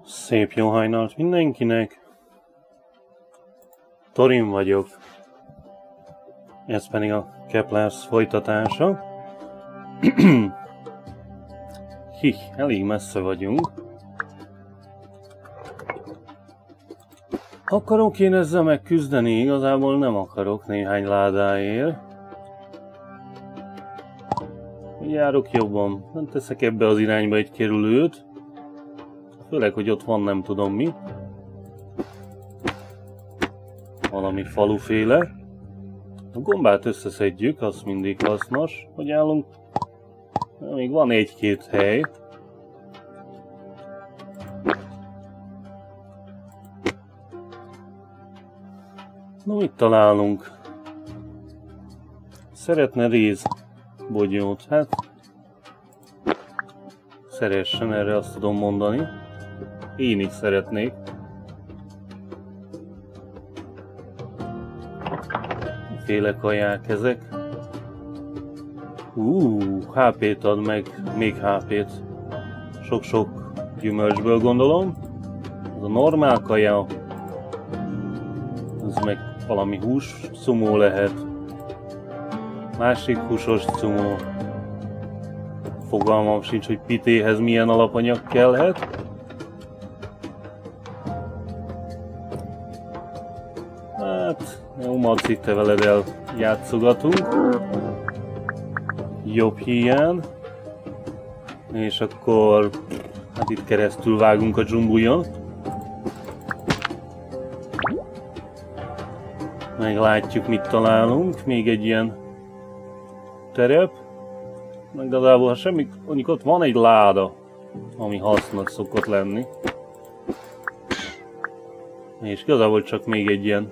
Szép jó hajnalt mindenkinek! Thorin vagyok. Ez pedig a Keplerth folytatása. Elég messze vagyunk. Akarok én ezzel megküzdeni? Igazából nem akarok néhány ládáért. Járok jobban. Nem teszek ebbe az irányba egy kerülőt. Főleg, hogy ott van nem tudom mi. Valami faluféle. A gombát összeszedjük, az mindig hasznos. Hogy állunk? Még van egy-két hely. Na, mit találunk? Szeretne rézbogyót. Hát szeressen, erre azt tudom mondani. Én is szeretnék. Féle kaják ezek. HP-t ad meg, még HP-t. Sok-sok gyümölcsből gondolom. Ez a normál kaja. Ez meg valami hús cumó lehet. Másik húsos cumó. Fogalmam sincs, hogy pitéhez milyen alapanyag kellhet. Hát, jó Marci, te veled eljátszogatunk. Jobb híján. És akkor hát itt keresztül vágunk a dzsumbujon. Meglátjuk, mit találunk. Még egy ilyen terep. Igazából, ha semmi, mondjuk ott van egy láda, ami hasznos szokott lenni. És igazából csak még egy ilyen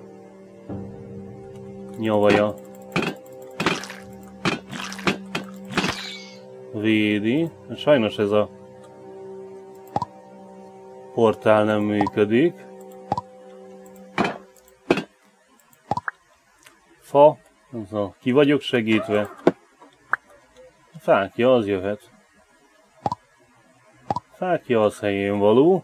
nyavaja védi. Sajnos ez a portál nem működik. Fa, ki vagyok segítve. A fákja az jöhet. Fákja az helyén való.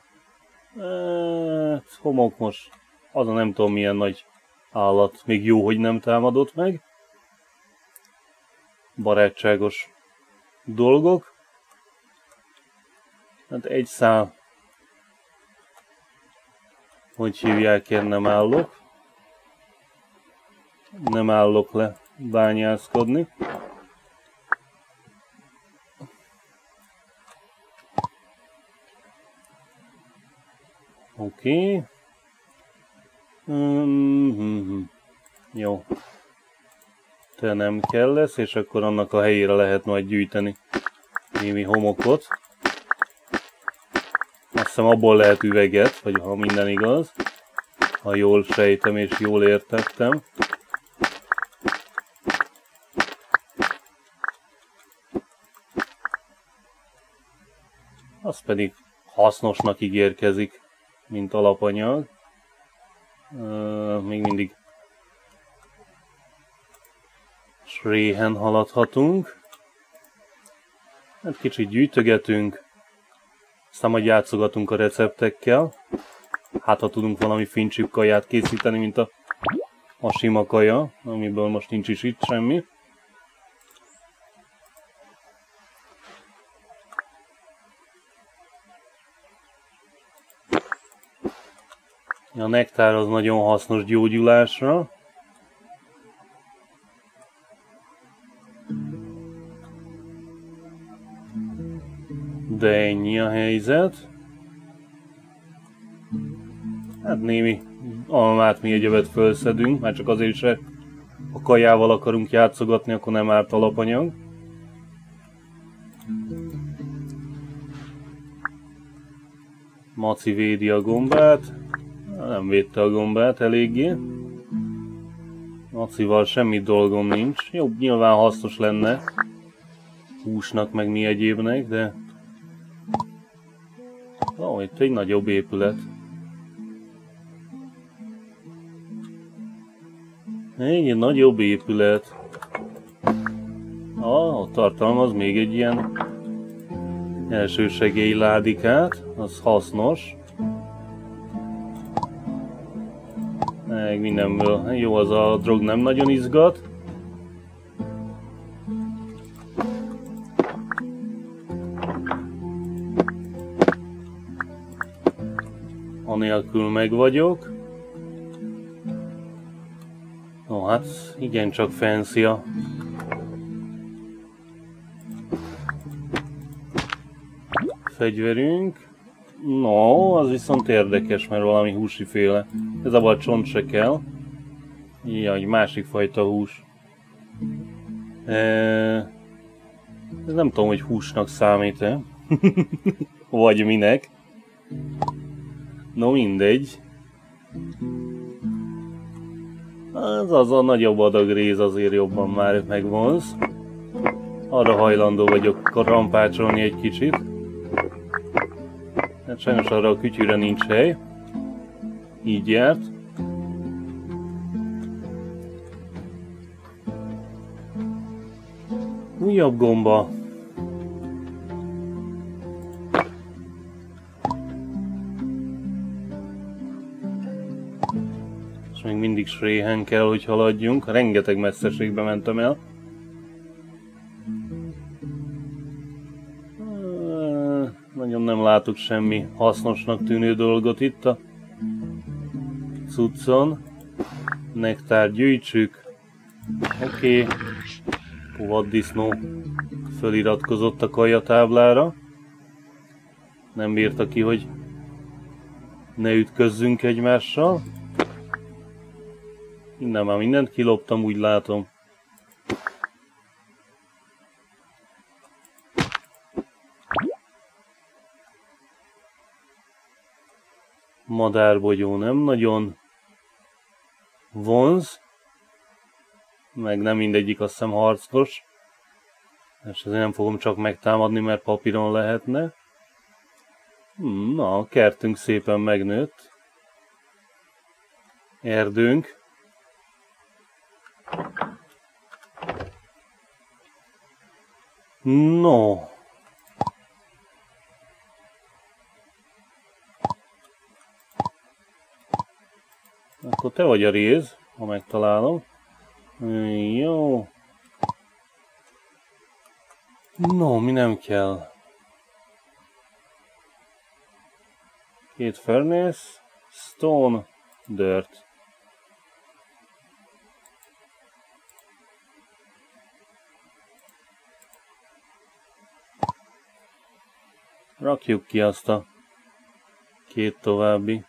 Homok most, az a nem tudom milyen nagy állat, még jó, hogy nem támadott meg. Barátságos dolgok. Hát egy szál. Hogy hívják, én nem állok. Nem állok le bányászkodni. Oké. Jó. Te nem kell lesz, és akkor annak a helyére lehet majd gyűjteni némi homokot. Azt hiszem abból lehet üveget, vagy ha minden igaz. Ha jól sejtem és jól értettem. Az pedig hasznosnak ígérkezik, mint alapanyag. Még mindig sréhen haladhatunk. Hát kicsit gyűjtögetünk. Aztán majd játszogatunk a receptekkel. Hát ha tudunk valami fincsip kaját készíteni, mint a sima kaja, amiből most nincs is itt semmi. A nektár az nagyon hasznos gyógyulásra. De ennyi a helyzet. Hát némi almát mi egyebet felszedünk, már csak azért se, ha kajával akarunk játszogatni, akkor nem árt alapanyag. Maci védi a gombát. Nem védte a gombát eléggé. Macival semmi dolgom nincs. Jó, nyilván hasznos lenne húsnak meg mi egyébnek, de... Ó, itt egy nagyobb épület. Egy nagyobb épület. Ott tartalmaz még egy ilyen elsősegélyládikát, az hasznos. meg mindenből. Jó, az a drog nem nagyon izgat. Anélkül meg vagyok. Ó, hát igencsak fancy a fegyverünk. No, az viszont érdekes, mert valami húsiféle. Ez a csont se kell. Ja, egy másik fajta hús. Ez nem tudom, hogy húsnak számít-e. Vagy minek. No, mindegy. Az a nagyobb adag réz azért jobban már megvonz. Arra hajlandó vagyok rampácsolni egy kicsit. Hát sajnos arra a kütyűre nincs hely. Így járt. Újabb gomba. És még mindig sréhen kell, hogy haladjunk. Rengeteg messzeségbe mentem el. Nagyon nem látok semmi hasznosnak tűnő dolgot itt a cuccon. Nektár gyűjtsük. Oké. Vaddisznó föliratkozott a kajatáblára. Nem bírta ki, hogy ne ütközzünk egymással. Innen már mindent kiloptam, úgy látom. Madárbogyó nem nagyon vonz. Meg nem mindegyik, azt hiszem harcos. És ezért nem fogom csak megtámadni, mert papíron lehetne. Na, a kertünk szépen megnőtt. Erdőnk. No. Akkor te vagy a réz, ha megtalálom. Jó. No, mi nem kell. 2 furnace, stone, dirt. Rakjuk ki azt a 2 további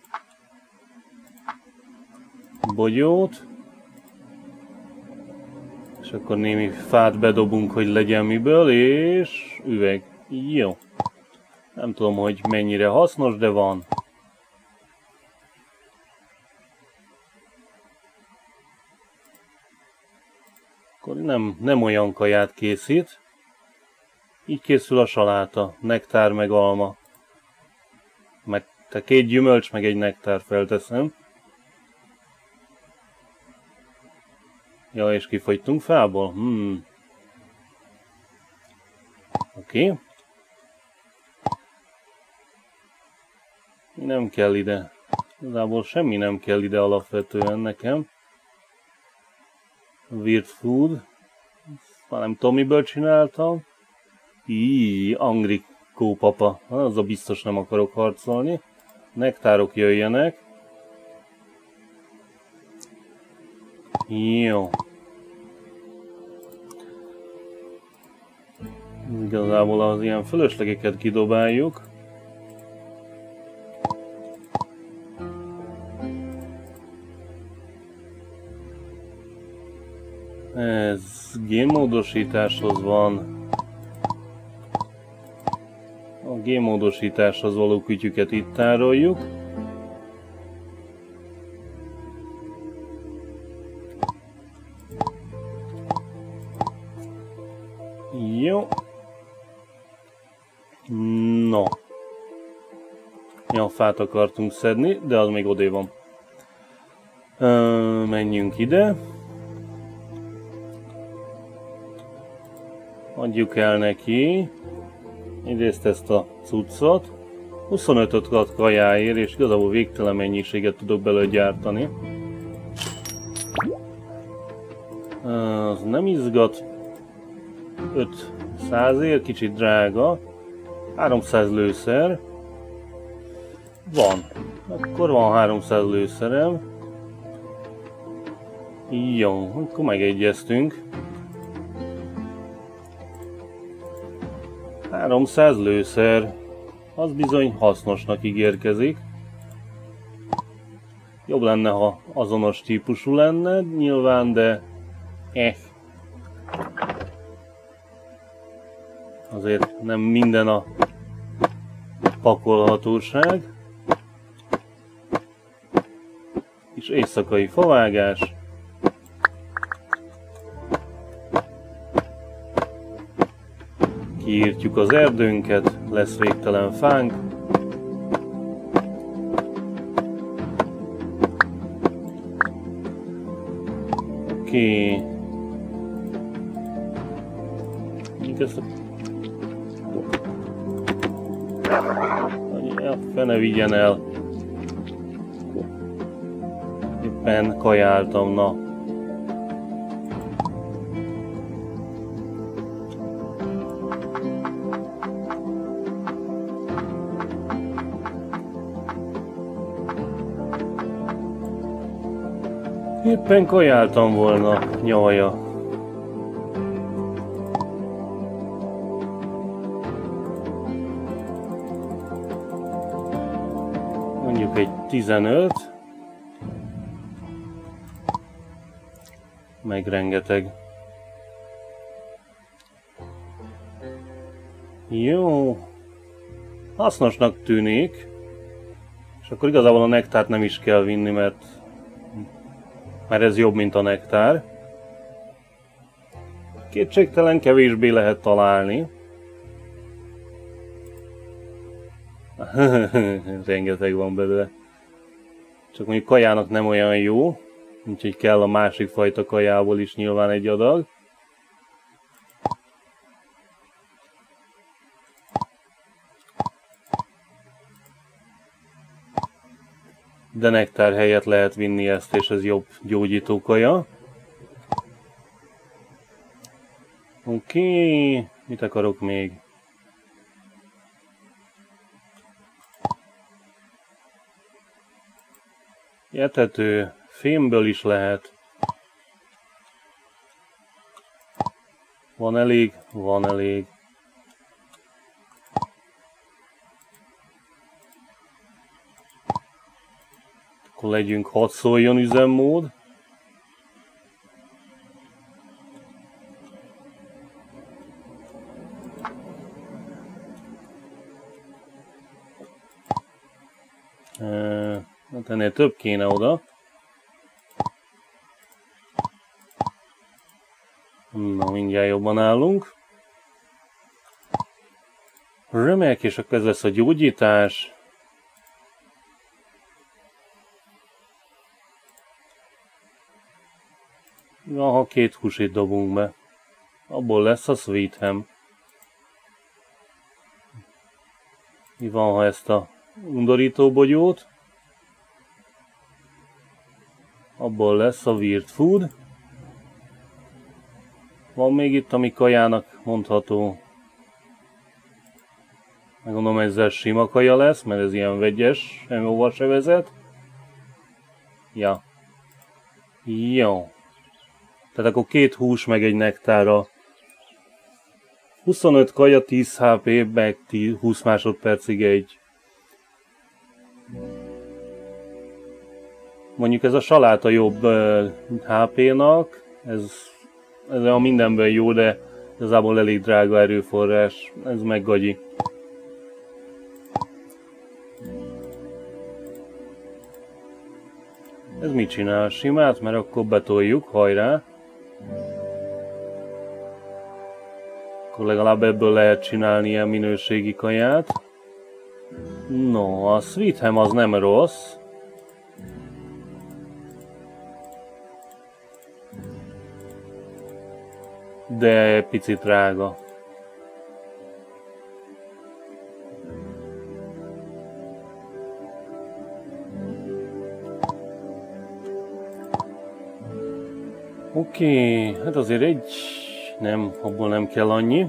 bogyót. És akkor némi fát bedobunk, hogy legyen miből, és üveg. Jó. Nem tudom, hogy mennyire hasznos, de van. Akkor nem olyan kaját készít. Így készül a saláta. Nektár meg alma. Meg 2 gyümölcs, meg egy nektár felteszem. Ja, és kifogytunk fából? Oké. Nem kell ide. Igazából semmi nem kell ide alapvetően nekem. Weird food. Már nem tudom, miből csináltam. Angrikó papa. Azzal biztos nem akarok harcolni. Nektárok jöjjenek. Jó. Igazából az ilyen fölöslegeket kidobáljuk. Ez génmódosításhoz van. A génmódosításhoz való kütyüket itt tároljuk. Jó. No. Ja, fát akartunk szedni, de az még odébb van. Menjünk ide. Adjuk el neki. Egyrészt ezt a cuccot. 25-öt ad kajáért, és igazából végtelen mennyiséget tudok belőle gyártani. Az nem izgat. 500-ért, kicsit drága. 300 lőszer. Van. Akkor van 300 lőszerem. Jó, akkor megegyeztünk. 300 lőszer. Az bizony hasznosnak ígérkezik. Jobb lenne, ha azonos típusú lenne, nyilván, de... Azért nem minden a pakolhatóság. És éjszakai favágás. Kiírtjuk az erdőnket, lesz végtelen fánk. Oké. Ezt a fene vigyen el. Éppen kajáltam, na. Éppen kajáltam volna, nyalja. Mondjuk egy 15. Meg rengeteg. Jó. Hasznosnak tűnik. És akkor igazából a nektárt nem is kell vinni, mert ez jobb, mint a nektár. Kétségtelen kevésbé lehet találni. Rengeteg van belőle. Csak mondjuk kajának nem olyan jó. Úgyhogy kell a másik fajta kajából is nyilván egy adag. De nektár helyett lehet vinni ezt, és ez jobb gyógyító kaja. Oké, mit akarok még? Etető, fémből is lehet. Van elég? Van elég. Akkor legyünk, hadd szóljon üzemmód. Hát ennél több kéne oda. Na, mindjárt jobban állunk. Remek, és akkor ez lesz a gyógyítás. Ha 2 húsit dobunk be. Abból lesz a Sweet Ham. Mi van, ha ezt a undorító bogyót? Abból lesz a Weird Food. Van még itt, ami kajának mondható. Megmondom, ezzel sima kaja lesz, mert ez ilyen vegyes, hova se vezet. Ja. Jó. Tehát akkor 2 hús meg egy nektára. 25 kaja, 10 HP, meg 20 másodpercig egy. Mondjuk ez a saláta jobb HP-nak, ez a mindenben jó, de igazából elég drága erőforrás, ez meg gagyi. Ez mit csinál? Simát, mert akkor betoljuk, hajrá! Akkor legalább ebből lehet csinálni ilyen minőségi kaját. No, a Sweet Ham az nem rossz. De picit drága. Oké, hát azért egy... Nem, abból nem kell annyi.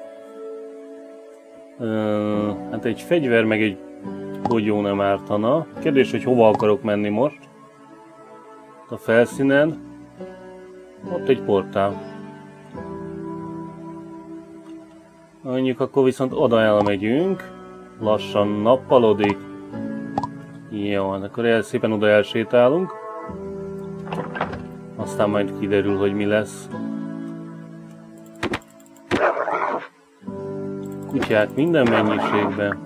Hát egy fegyver meg egy bogyó nem ártana. Kérdés, hogy hova akarok menni most? A felszínen. Ott egy portál. Mondjuk akkor viszont oda elmegyünk. Lassan nappalodik. Jó, akkor szépen oda elsétálunk. Aztán majd kiderül, hogy mi lesz. Kutyák minden mennyiségben.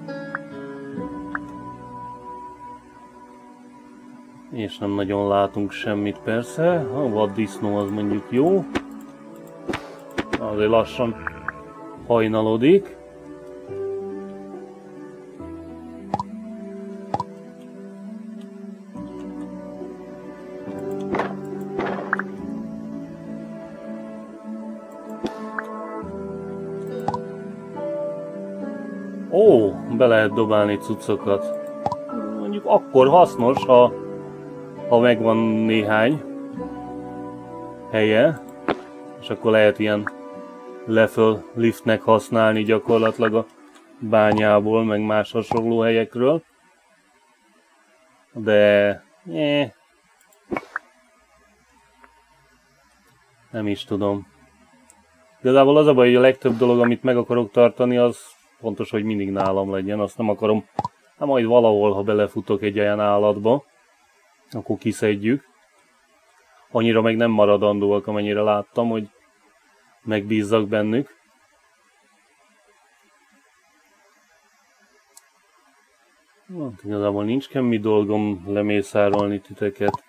És nem nagyon látunk semmit persze. A vaddisznó az mondjuk jó. Azért lassan hajnalodik. Ó, be lehet dobálni cuccokat. Mondjuk akkor hasznos, ha megvan néhány helye, és akkor lehet ilyen leföl liftnek használni gyakorlatilag a bányából, meg más hasonló helyekről. De... nem is tudom. Igazából az a baj, hogy a legtöbb dolog, amit meg akarok tartani, az fontos, hogy mindig nálam legyen. Azt nem akarom, hát majd valahol, ha belefutok egy olyan állatba, akkor kiszedjük. Annyira meg nem maradandóak, amennyire láttam, hogy megbízzak bennük. Hát, igazából nincs semmi dolgom lemészárolni titeket.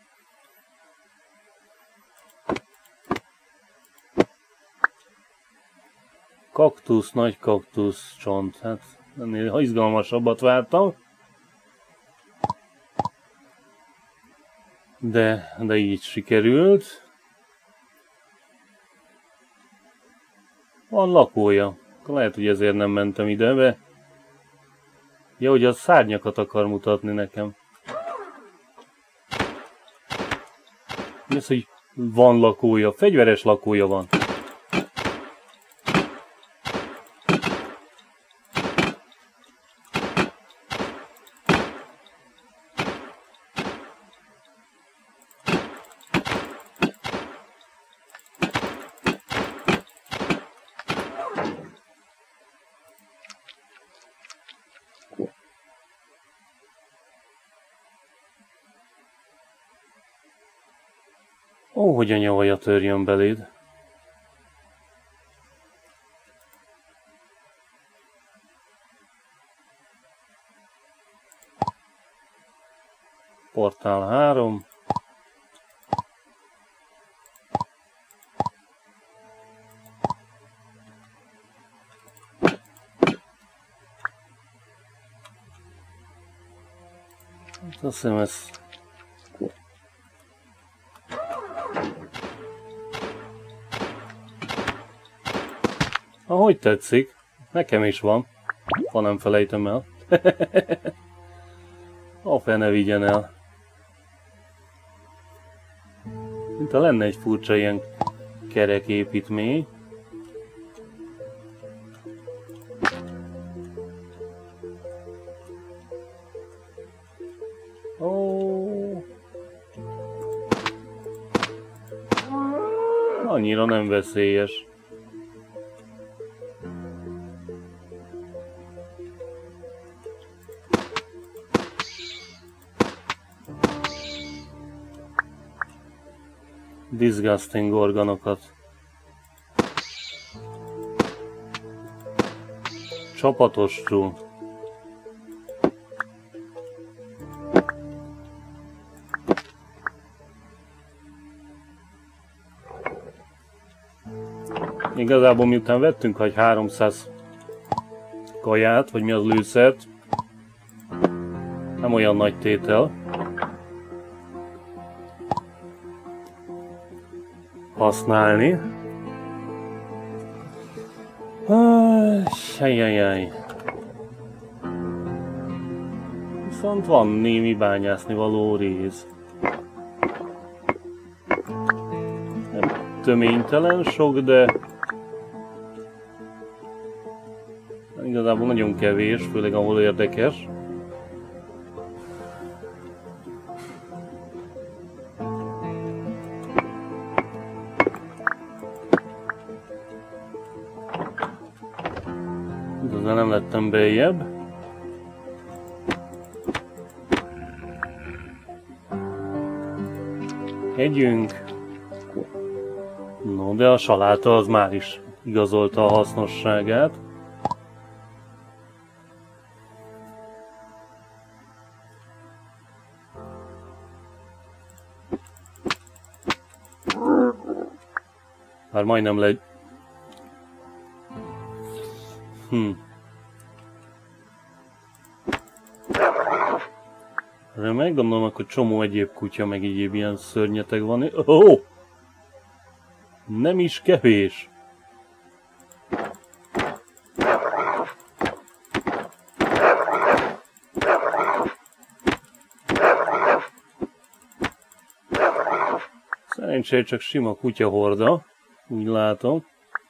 Kaktusz, nagy kaktusz csont. Hát ennél izgalmasabbat vártam. De így sikerült. Van lakója. Lehet, hogy ezért nem mentem ide, de... Ja, hogy a szárnyakat akar mutatni nekem. Mi az, hogy van lakója? Fegyveres lakója van. Ó, hogy a nyavaja törjön beléd. Portál 3. Azt hiszem ez... Ahogy tetszik, nekem is van, ha nem felejtem el. A fene vigyen el. Mint ha lenne egy furcsa ilyen kerek építmény. Ó. Annyira nem veszélyes. Disgusting organokat. Csapatos true. Igazából miután vettünk vagy 300 kaját, vagy mi az lőszert, nem olyan nagy tétel használni. Ajjajjaj. Viszont van némi bányászni való rész. töménytelen sok, de igazából nagyon kevés, főleg ahol érdekes. Ezzel nem lettem beljebb. Együnk. No, de a saláta az már is igazolta a hasznosságát. Már majdnem Remek, gondolom, akkor csomó egyéb kutya, meg egyéb ilyen szörnyeteg van. Oh! Nem is kevés! Szerencsére csak sima kutyahorda, úgy látom.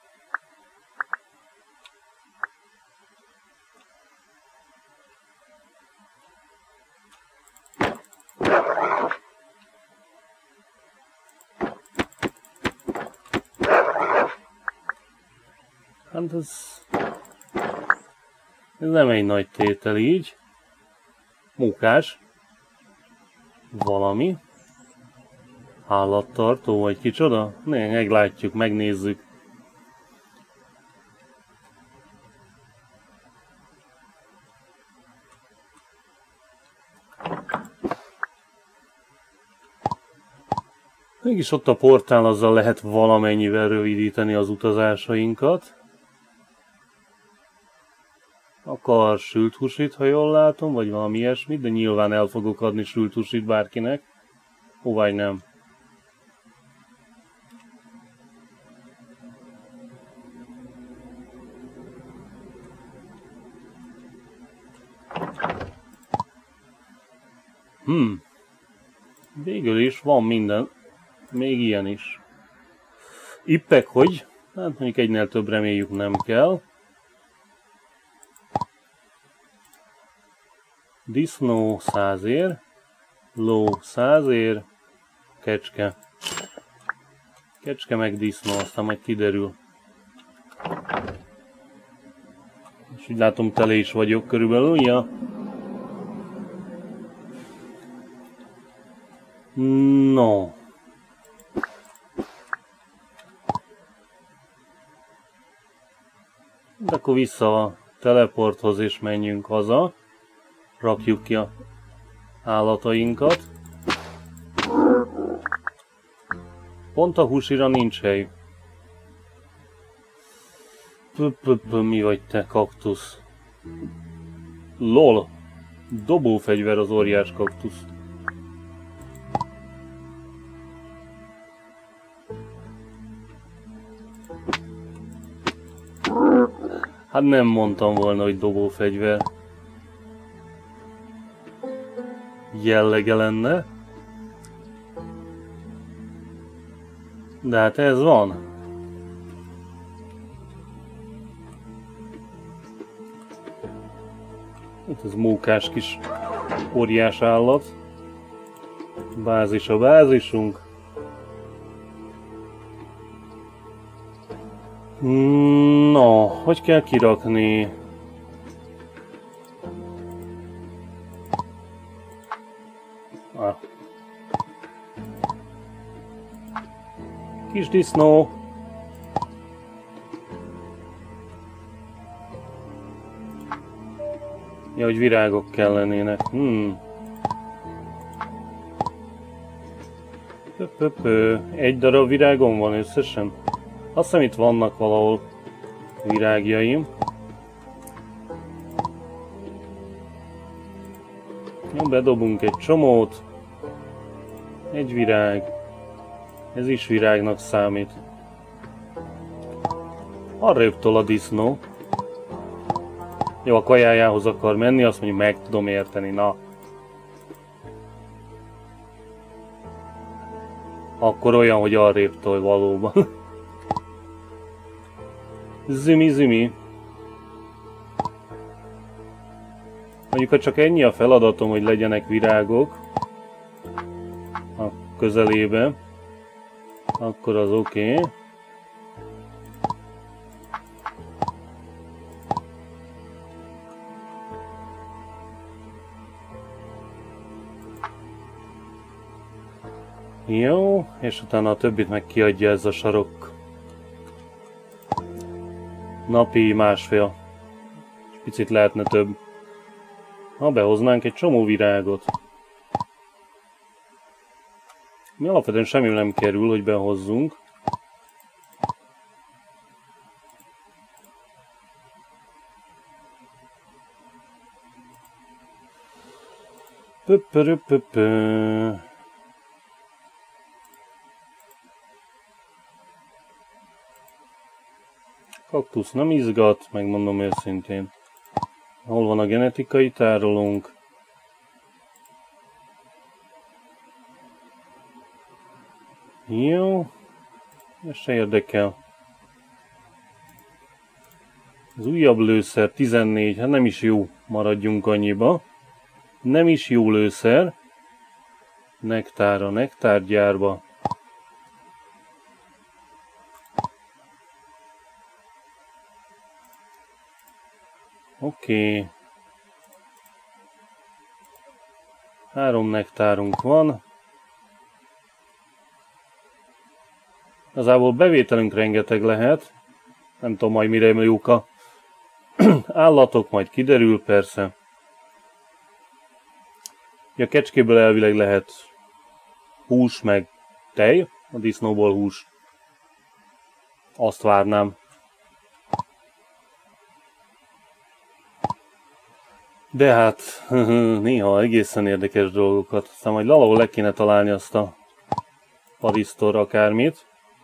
Hát ez nem egy nagy tétel így. Munkás. Valami. Állattartó vagy kicsoda? Meglátjuk, megnézzük. Mégis ott a portál, azzal lehet valamennyivel rövidíteni az utazásainkat. Akar sült húsit, ha jól látom, vagy valami ilyesmit, de nyilván el fogok adni sült húsit bárkinek. Ó, vagy nem. Végül is van minden. Még ilyen is. Ippek, hogy? Hát mondjuk egynél több reméljük nem kell. Disznó 100 ér. Ló 100 ér. Kecske. Kecske meg disznó, aztán majd kiderül. És úgy látom, tele is vagyok körülbelül, ja. No. De akkor vissza a teleporthoz és menjünk haza. Rakjuk ki a állatainkat. Pont a húsira nincs hely. Mi vagy te, kaktusz? LOL! Dobófegyver az óriás kaktusz. Hát nem mondtam volna, hogy dobófegyver. Jellege lenne. De hát ez van. Itt ez mókás kis óriás állat. Bázis a bázisunk. No, hogy kell kirakni? Kis disznó. Ja, hogy virágok kellenének. Egy darab virágom van összesen. Azt hiszem, itt vannak valahol virágjaim. Jó, bedobunk egy csomót. Egy virág. Ez is virágnak számít. Arrébb tol a disznó. Jó, a kajájához akar menni, azt mondjuk meg tudom érteni, na. Akkor olyan, hogy arrébb tolj valóban. Zümi. Mondjuk, ha csak ennyi a feladatom, hogy legyenek virágok a közelébe, akkor az oké. Jó, és utána a többit meg kiadja ez a sarok. Napi 1,5. Picit lehetne több. Ha behoznánk egy csomó virágot. Mi alapvetően semmi nem kerül, hogy behozzunk. Kaktusz nem izgat, megmondom őszintén. Hol van a genetikai tárolónk? Jó, ez se érdekel. Az újabb lőszer 14, hát nem is jó, maradjunk annyiba. Nem is jó lőszer. Nektár a nektárgyárba. Oké. 3 nektárunk van. Igazából bevételünk rengeteg lehet. Nem tudom majd mire jók a állatok, majd kiderül persze. A kecskéből elvileg lehet hús meg tej, a disznóból hús. Azt várnám. De hát néha egészen érdekes dolgokat. Aztán majd valahol le kéne találni azt a parisztor akármit.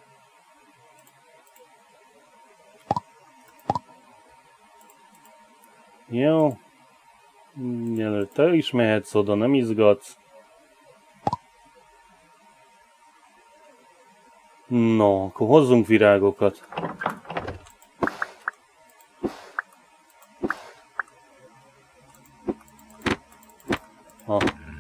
Jó. Mielőtt te is mehetsz oda, nem izgatsz. No, akkor hozzunk virágokat. Ha.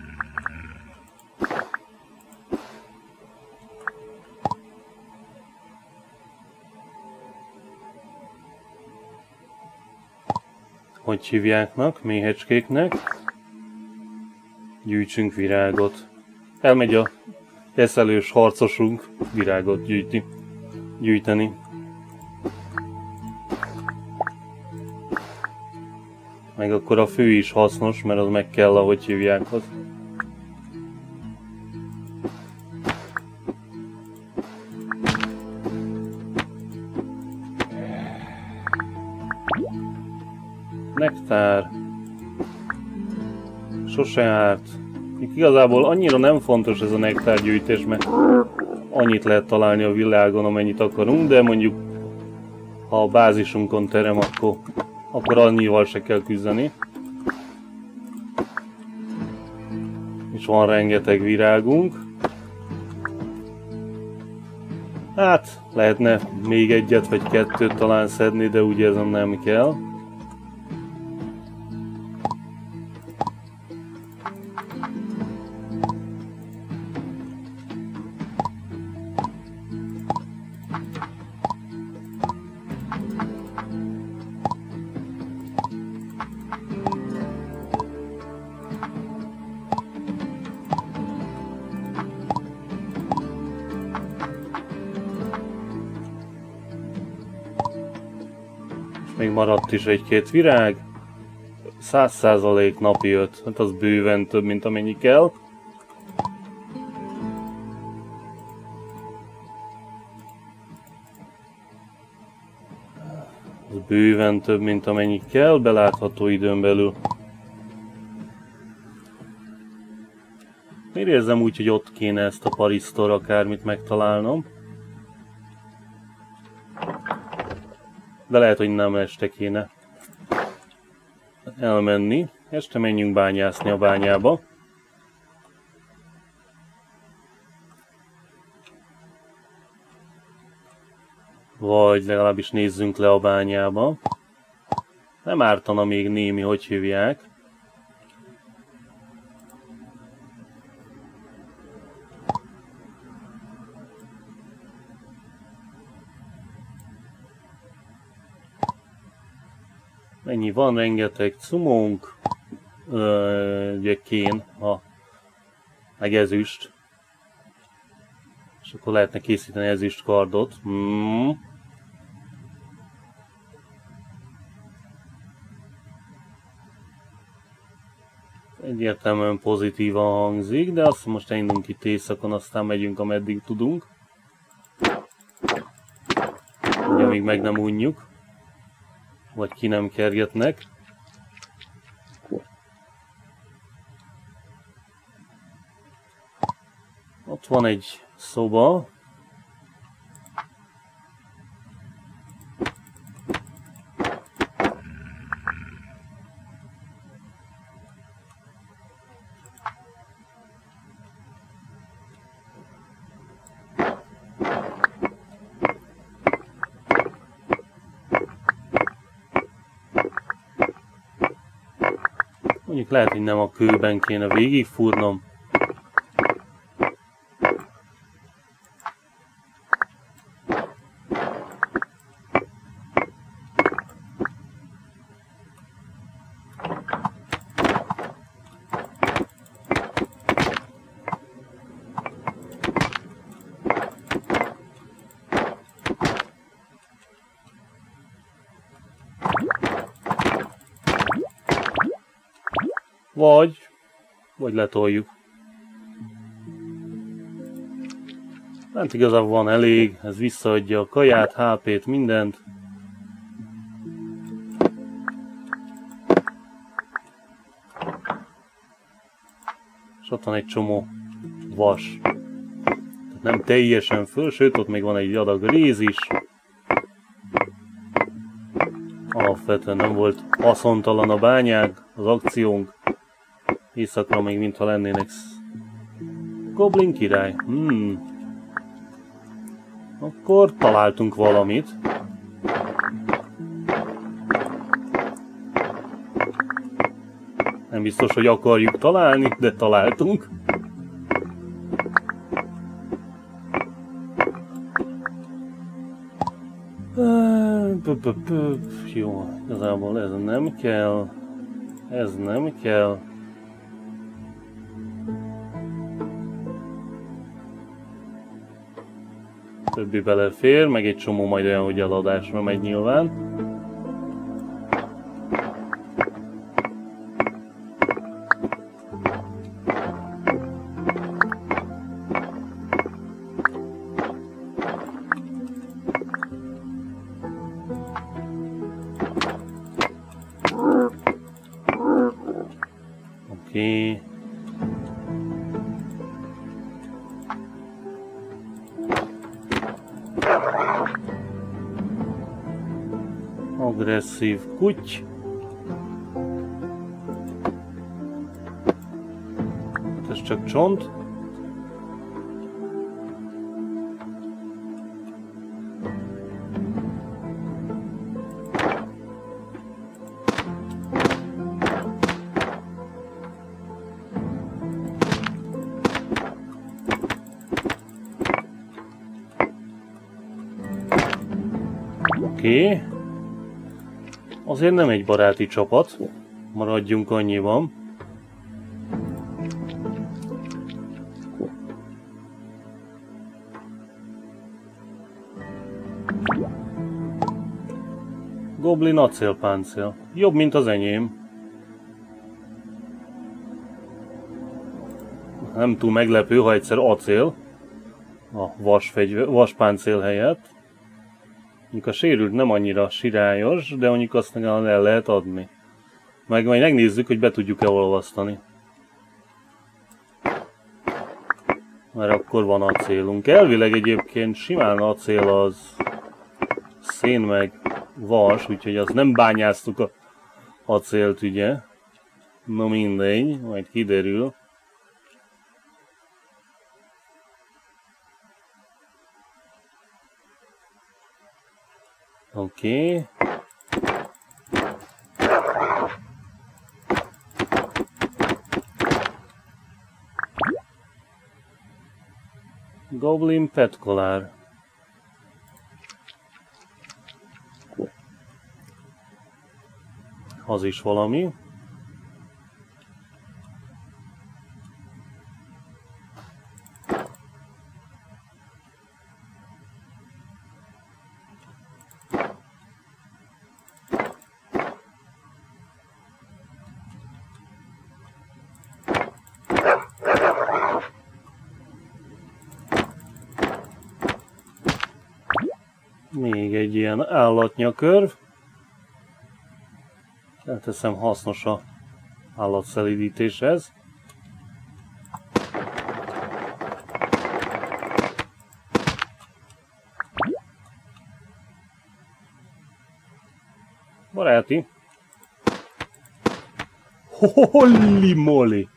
Hogy hívjáknak? Méhecskéknek. Gyűjtsünk virágot. Elmegy a eszelős harcosunk virágot gyűjteni. Meg akkor a fő is hasznos, mert az meg kell, ahogy hívjákhoz. Nektár. Sose árt. Igazából annyira nem fontos ez a nektárgyűjtés, mert annyit lehet találni a világon, amennyit akarunk, de mondjuk ha a bázisunkon terem, akkor annyival se kell küzdeni. És van rengeteg virágunk. Hát, lehetne még egyet vagy kettőt talán szedni, de úgy érzem nem kell. Még maradt is egy-két virág. 100% napi 5. Hát az bőven több, mint amennyi kell. Az bőven több, mint amennyi kell, belátható időn belül. Miért érzem úgy, hogy ott kéne ezt a parisztor akármit megtalálnom? De lehet, hogy nem este kéne elmenni. Este menjünk bányászni a bányába. Vagy legalábbis nézzünk le a bányába. Nem ártana még némi, hogy hívják. Ennyi van, rengeteg cumónk. Ugye kén, meg ezüst. És akkor lehetne készíteni ezüst kardot. Egyértelműen pozitívan hangzik, de azt most elindulunk itt éjszakon, aztán megyünk ameddig tudunk. Ugye amíg meg nem unjuk. Vagy ki nem kergetnek. Ott van egy szoba. Mondjuk lehet, hogy nem a kőben kéne végigfúrnom. Vagy letoljuk. Hát igazából van elég, ez visszaadja a kaját, HP-t, mindent. És ott van egy csomó vas. Tehát nem teljesen föl, sőt ott még van egy adag réz is. Alapvetően nem volt haszontalan a bányák, az akciónk. Éjszakra még mintha lennének. Goblin király. Akkor találtunk valamit. Nem biztos, hogy akarjuk találni, de találtunk. Jó, igazából ez nem kell. Ez nem kell. Többi belefér, meg egy csomó majd olyan, hogy eladásra megy nyilván. Oké. Agresszív kuty. Ez csak csont. Oké. Azért nem egy baráti csapat, maradjunk annyiban. Goblin acélpáncél. Jobb, mint az enyém. Nem túl meglepő, ha egyszer acél a vaspáncél helyett. Mondjuk a sérült nem annyira sirályos, de mondjuk azt legalább el lehet adni. Meg majd megnézzük, hogy be tudjuk-e olvasztani. Mert akkor van acélunk. Elvileg egyébként simán acél az szén meg vas, úgyhogy az nem bányáztuk a acélt, ugye. Na mindegy, majd kiderül. Oké. Goblin petkolár. Az is valami. Még egy ilyen állatnyakörv. Elteszem, hasznos a állatszelídítéshez. Baráti. Holy moly!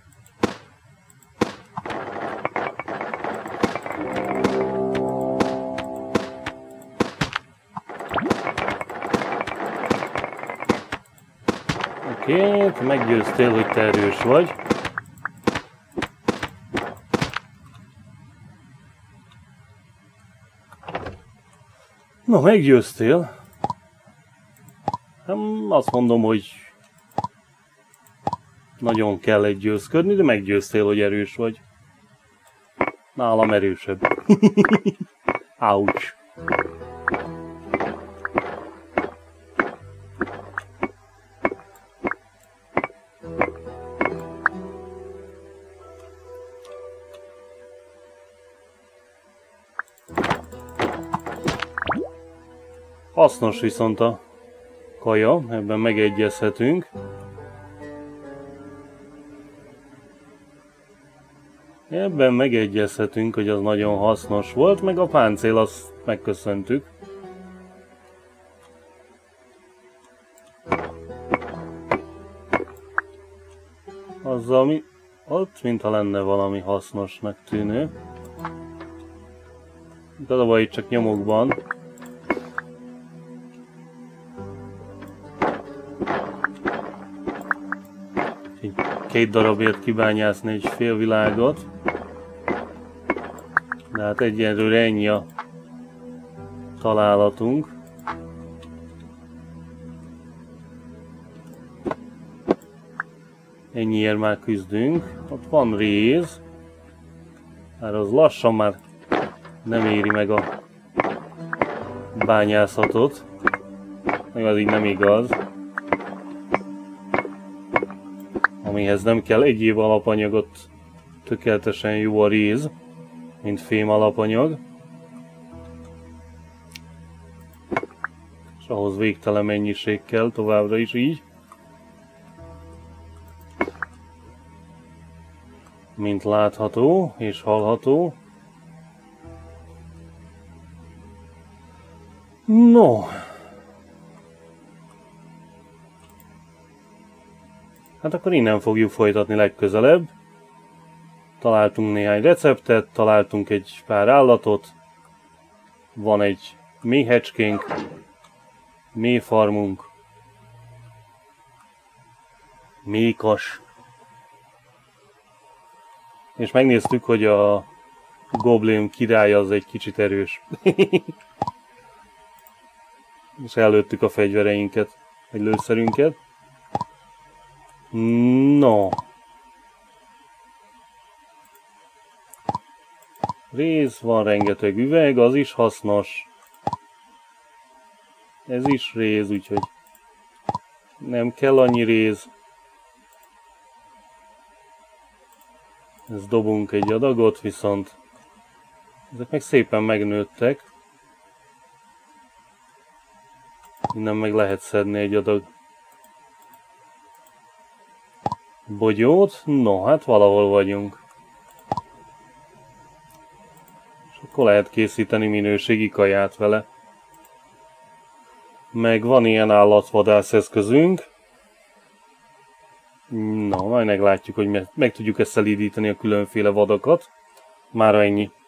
Oké, te meggyőztél, hogy te erős vagy. Na, meggyőztél. Azt mondom, hogy nagyon kell egy győzködni, de meggyőztél, hogy erős vagy. Nálam erősebb. Ouch. Hasznos viszont a kaja, ebben megegyezhetünk. Ebben megegyezhetünk, hogy az nagyon hasznos volt, meg a páncél, azt megköszöntük. Azzal ott mintha lenne valami hasznosnak tűnő. De a baj csak nyomokban. Két darabért kibányászni egy fél világot. De hát egyelőre ennyi a találatunk. Ennyiért már küzdünk. Ott van réz. Már az lassan már nem éri meg a bányászatot. Meg az így nem igaz. Amihez nem kell egyéb alapanyagot, tökéletesen jó a réz, mint fém alapanyag. És ahhoz végtelen mennyiség kell, továbbra is így. Mint látható és hallható. No. Hát akkor innen fogjuk folytatni legközelebb. Találtunk néhány receptet, találtunk egy pár állatot. Van egy méhecskénk, méhfarmunk, méhkas. És megnéztük, hogy a Goblin király az egy kicsit erős. És előttük a fegyvereinket, egy lőszerünket. No. Réz, van rengeteg üveg, az is hasznos. Ez is réz, úgyhogy nem kell annyi réz. Ezt dobunk egy adagot, viszont ezek meg szépen megnőttek. Innen meg lehet szedni egy adag bogyót. No, hát valahol vagyunk. És akkor lehet készíteni minőségi kaját vele. Meg van ilyen állatvadász eszközünk. Na, majd meglátjuk, hogy meg tudjuk ezt szelídíteni a különféle vadakat. Mára ennyi.